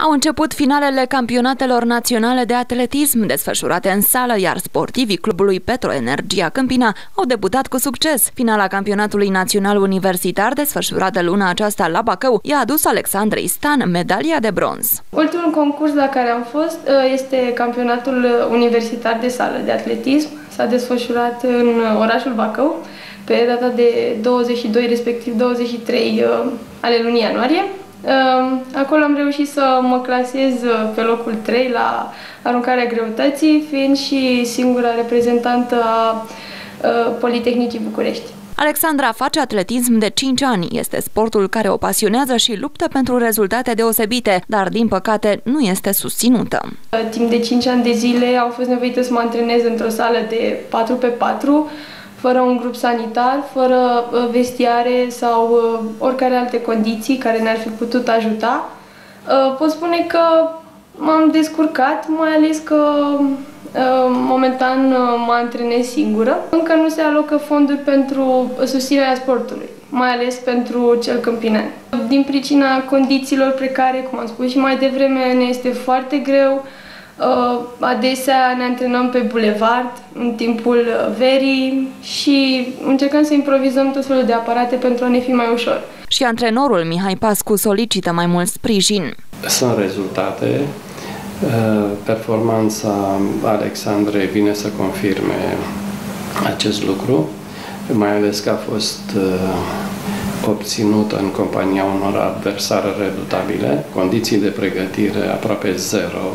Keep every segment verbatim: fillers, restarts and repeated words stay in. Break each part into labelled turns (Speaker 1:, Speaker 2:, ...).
Speaker 1: Au început finalele campionatelor naționale de atletism desfășurate în sală, iar sportivii clubului Petroenergia Câmpina au debutat cu succes. Finala campionatului național universitar desfășurată luna aceasta la Bacău i-a adus Alexandrei Stan medalia de bronz.
Speaker 2: Ultimul concurs la care am fost este campionatul universitar de sală de atletism. S-a desfășurat în orașul Bacău pe data de douăzeci și doi, respectiv douăzeci și trei ale lunii ianuarie. Acolo am reușit să mă clasez pe locul trei la aruncarea greutății, fiind și singura reprezentantă a Politehnicii București.
Speaker 1: Alexandra face atletism de cinci ani. Este sportul care o pasionează și luptă pentru rezultate deosebite, dar din păcate nu este susținută.
Speaker 2: Timp de cinci ani de zile au fost nevoită să mă antrenez într-o sală de patru pe patru, fără un grup sanitar, fără vestiare sau oricare alte condiții care ne-ar fi putut ajuta. Pot spune că m-am descurcat, mai ales că momentan mă antrenez singură. Încă nu se alocă fonduri pentru susținerea sportului, mai ales pentru cel câmpinean. Din pricina condițiilor precare, cum am spus și mai devreme, ne este foarte greu. Adesea ne antrenăm pe bulevard în timpul verii și încercăm să improvizăm tot felul de aparate pentru a ne fi mai ușor.
Speaker 1: Și antrenorul Mihai Pascu solicită mai mult sprijin.
Speaker 3: Sunt rezultate. Performanța Alexandrei vine să confirme acest lucru, mai ales că a fost obținută în compania unor adversare redutabile, condiții de pregătire aproape zero.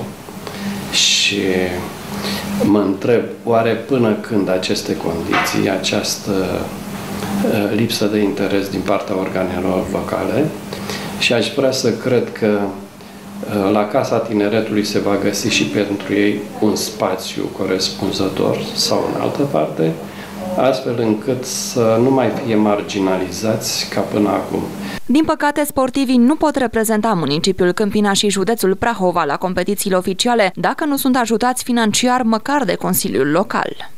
Speaker 3: Și mă întreb, oare până când aceste condiții, această lipsă de interes din partea organelor locale, și aș vrea să cred că la Casa Tineretului se va găsi și pentru ei un spațiu corespunzător sau în altă parte, astfel încât să nu mai fie marginalizați ca până acum.
Speaker 1: Din păcate, sportivii nu pot reprezenta municipiul Câmpina și județul Prahova la competițiile oficiale dacă nu sunt ajutați financiar măcar de Consiliul Local.